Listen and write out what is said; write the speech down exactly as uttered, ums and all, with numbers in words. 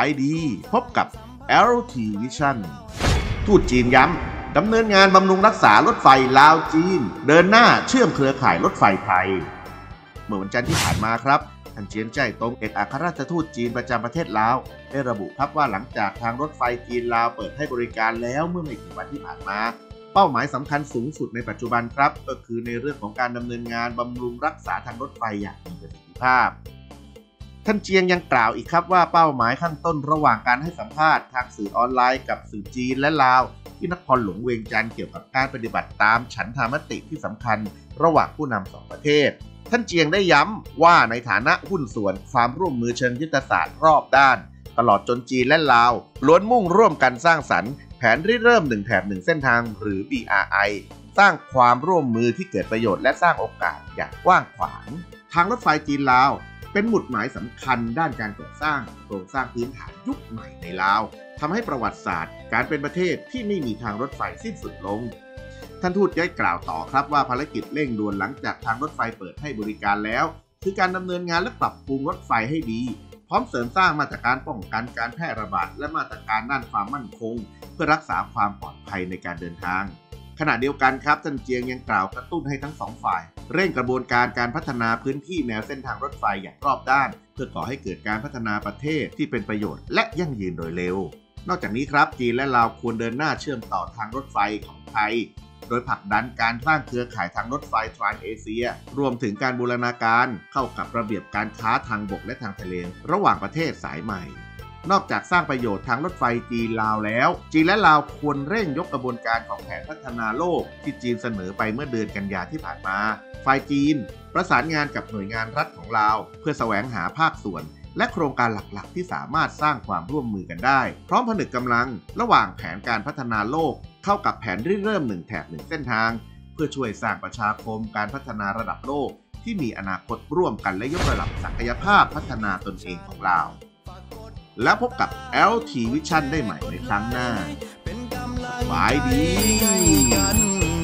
ายดีพบกับ แอล ที Vision ทูตจีนย้ำดำเนินงานบำรุงรักษารถไฟลาวจีนเดินหน้าเชื่อมเครือข่ายรถไฟไทยเมื่อวันจันทร์ที่ผ่านมาครับท่านเจียนใจตงเอกอัครราชทูตจีนประจำประเทศลาวได้ระบุครับว่าหลังจากทางรถไฟจีนลาวเปิดให้บริการแล้วเมื่อไม่กี่วันที่ผ่านมาเป้าหมายสำคัญสูงสุดในปัจจุบันครับก็คือในเรื่องของการดำเนินงานบำรุงรักษาทางรถไฟอย่างมีประสิทธิภาพท่านเจียงยังกล่าวอีกครับว่าเป้าหมายข้างต้นระหว่างการให้สัมภาษณ์ทางสื่อออนไลน์กับสื่อจีนและลาวที่นครหลวงเวียงจันทร์เกี่ยวกับการปฏิบัติตามฉันทามติที่สำคัญระหว่างผู้นำสองประเทศท่านเจียงได้ย้ำว่าในฐานะหุ้นส่วนความร่วมมือเชิงยุทธศาสตร์รอบด้านตลอดจนจีนและลาวล้วนมุ่งร่วมกันสร้างสรรค์แผนริเริ่มหนึ่งแถบหนึ่งเส้นทางหรือ บี อาร์ ไอ สร้างความร่วมมือที่เกิดประโยชน์และสร้างโอกาสอย่างกว้างขวางทางรถไฟจีนลาวเป็นหมุดหมายสำคัญด้านการก่อสร้างโครงสร้างพื้นฐานยุคใหม่ในลาวทำให้ประวัติศาสตร์การเป็นประเทศที่ไม่มีทางรถไฟสิ้นสุดลงท่านทูตได้กล่าวต่อครับว่าภารกิจเร่งด่วนหลังจากทางรถไฟเปิดให้บริการแล้วคือการดำเนินงานและปรับปรุงรถไฟให้ดีพร้อมเสริมสร้างมาตรการป้องกันการแพร่ระบาดและมาตรการด้านความมั่นคงเพื่อรักษาความปลอดภัยในการเดินทางขณะเดียวกันครับท่านเจียงยังกล่าวกระตุ้นให้ทั้งสองฝ่ายเร่งกระบวนการการพัฒนาพื้นที่แนวเส้นทางรถไฟอย่างรอบด้านเพื่อก่อให้เกิดการพัฒนาประเทศที่เป็นประโยชน์และยั่งยืนโดยเร็วนอกจากนี้ครับจีนและลาวควรเดินหน้าเชื่อมต่อทางรถไฟของไทยโดยผลักดันการสร้างเครือข่ายทางรถไฟทรานเอเชียรวมถึงการบูรณาการเข้ากับระเบียบการค้าทางบกและทางทะเลระหว่างประเทศสายใหม่นอกจากสร้างประโยชน์ทางรถไฟจีนลาวแล้วจีนและลาวควรเร่งยกกระบวนการของแผนพัฒนาโลกที่จีนเสนอไปเมื่อเดือนกันยายนที่ผ่านมาฝ่ายจีนประสานงานกับหน่วยงานรัฐของลาวเพื่อแสวงหาภาคส่วนและโครงการหลักๆที่สามารถสร้างความร่วมมือกันได้พร้อมผนึกกำลังระหว่างแผนการพัฒนาโลกเข้ากับแผนริเริ่มหนึ่งแถบหนึ่งเส้นทางเพื่อช่วยสร้างประชาคมการพัฒนาระดับโลกที่มีอนาคตร่วมกันและยกระดับศักยภาพพัฒนาตนเองของเราแล้วพบกับ แอล ที Vision ได้ใหม่ในครั้งหน้าสบายดี